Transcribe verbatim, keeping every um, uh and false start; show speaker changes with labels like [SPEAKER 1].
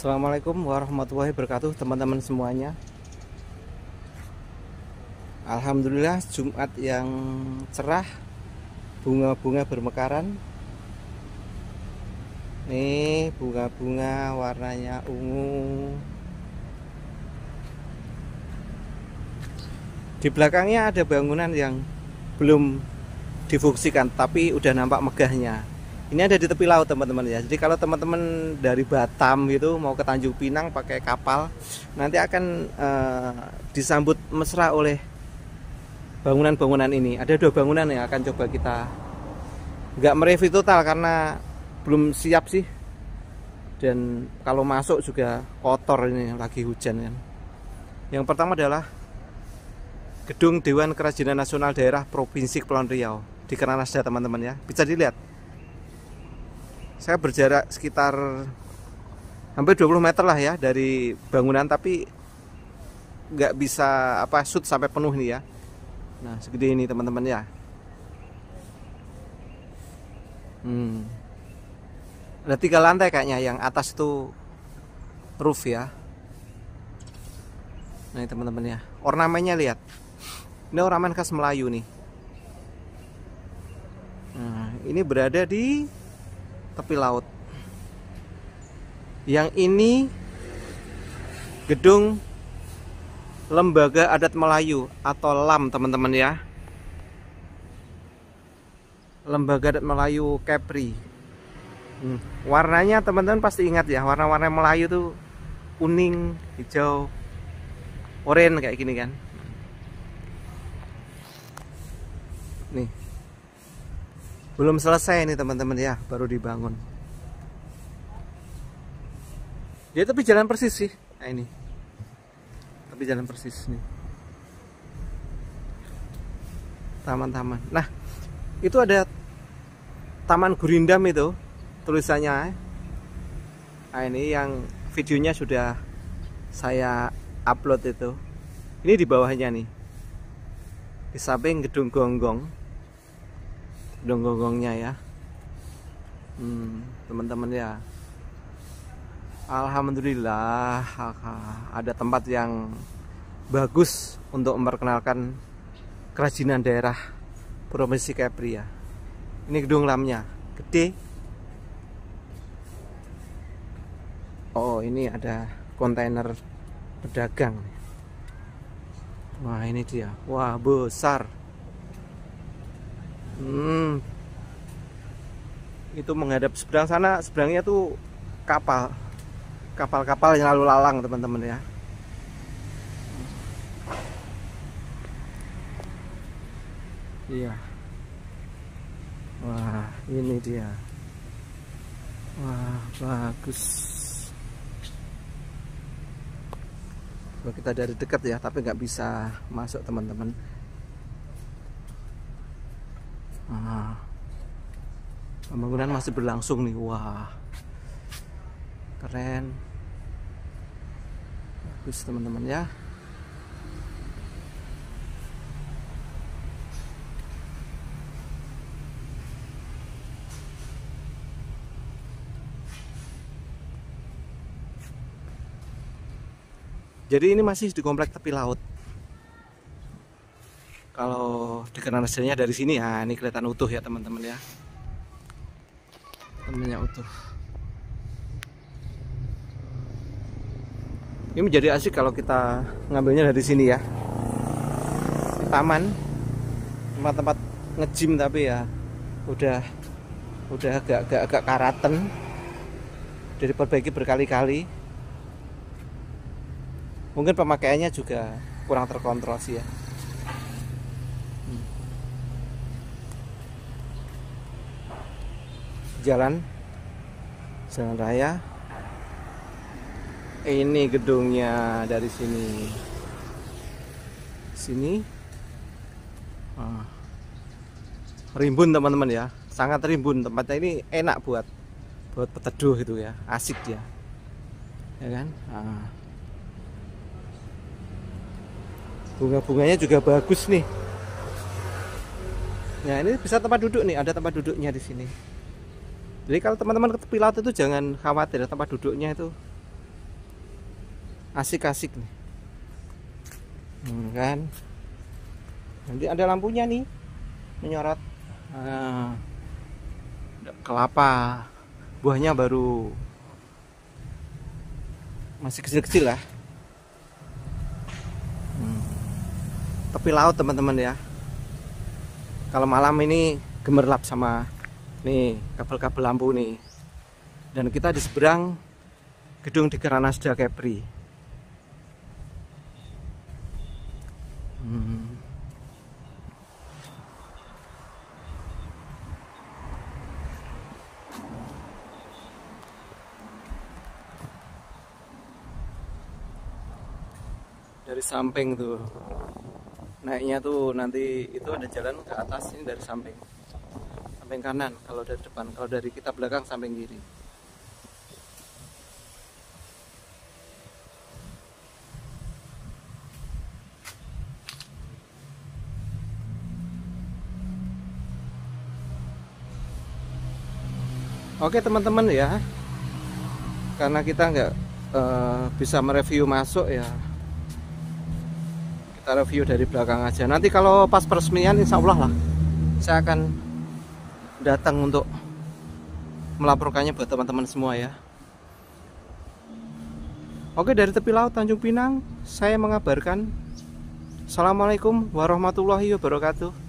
[SPEAKER 1] Assalamualaikum warahmatullahi wabarakatuh, teman-teman semuanya. Alhamdulillah, Jumat yang cerah, bunga-bunga bermekaran. Nih bunga-bunga warnanya ungu. Di belakangnya ada bangunan yang belum difungsikan tapi udah nampak megahnya. Ini ada di tepi laut, teman-teman ya. Jadi kalau teman-teman dari Batam gitu mau ke Tanjung Pinang pakai kapal, nanti akan uh, disambut mesra oleh bangunan-bangunan ini. Ada dua bangunan yang akan coba kita nggak mereview total karena belum siap sih. Dan kalau masuk juga kotor, ini lagi hujan kan. Yang pertama adalah Gedung Dewan Kerajinan Nasional Daerah Provinsi Kepulauan Riau di Keranasda, teman-teman ya. Bisa dilihat. Saya berjarak sekitar hampir dua puluh meter lah ya dari bangunan, tapi nggak bisa apa shoot sampai penuh nih ya. Nah segede ini teman-teman ya. Hmm. Ada tiga lantai kayaknya, yang atas itu roof ya. Nah teman-teman ya, ornamennya lihat. Ini ornamen khas Melayu nih. Nah ini berada di tepi laut. Yang ini Gedung Lembaga Adat Melayu atau L A M, teman-teman ya. Lembaga Adat Melayu Kepri. hmm. Warnanya teman-teman pasti ingat ya, warna-warna Melayu tuh kuning, hijau, oranye kayak gini kan. Nih belum selesai nih teman-teman ya, baru dibangun. Dia tepi jalan persis sih. Nah ini tepi jalan persis nih, taman-taman. Nah itu ada Taman Gurindam itu tulisannya. Nah ini yang videonya sudah saya upload itu. Ini di bawahnya nih, di samping Gedung Gonggong. Gedung-gonggongnya ya. Hmm, teman-teman ya. Alhamdulillah ada tempat yang bagus untuk memperkenalkan kerajinan daerah Provinsi Kepri ya. Ini gedung L A M-nya, gede. Oh, ini ada kontainer pedagang. Wah, ini dia. Wah, besar. Hmm, itu menghadap seberang sana, seberangnya tuh kapal, kapal-kapal yang lalu lalang, teman-teman ya. Iya. Wah, ini dia. Wah, bagus. Kalau kita dari dekat ya, tapi nggak bisa masuk, teman-teman. Nah, pembangunan masih berlangsung nih. Wah, keren, bagus teman-teman ya. Jadi ini masih di komplek tepi laut. Kalau dikenalnya dari sini ya, ini kelihatan utuh ya teman-teman ya. Temennya utuh. Ini menjadi asik kalau kita ngambilnya dari sini ya. Di taman, tempat-tempat nge-gym tapi ya udah udah agak agak agak karaten. Udah diperbaiki berkali-kali. Mungkin pemakaiannya juga kurang terkontrol sih ya. Jalan jalan raya. Ini gedungnya dari sini sini ah. Rimbun teman-teman ya, sangat rimbun tempatnya. Ini enak buat buat peteduh gitu ya, asik dia ya kan. ah. Bunga-bunganya juga bagus nih. Nah ini bisa tempat duduk nih, ada tempat duduknya di sini. Jadi kalau teman-teman ke tepi laut itu jangan khawatir, tempat duduknya itu asik-asik nih. Hmm, kan nanti ada lampunya nih menyorot. Nah, kelapa buahnya baru masih kecil-kecil lah. hmm. Tepi laut teman-teman ya. Kalau malam ini gemerlap sama nih kabel-kabel lampu nih. Dan kita di seberang gedung Tiga Nasda Kepri. hmm. Dari samping tuh naiknya tuh, nanti itu ada jalan ke atas, ini dari samping samping kanan kalau dari depan, kalau dari kita belakang samping kiri. Oke teman-teman ya, karena kita nggak uh, bisa mereview masuk ya, kita review dari belakang aja. Nanti kalau pas peresmian insya Allah lah saya akan datang untuk melaporkannya buat teman-teman semua ya. Oke, dari tepi laut Tanjung Pinang saya mengabarkan. Assalamualaikum warahmatullahi wabarakatuh.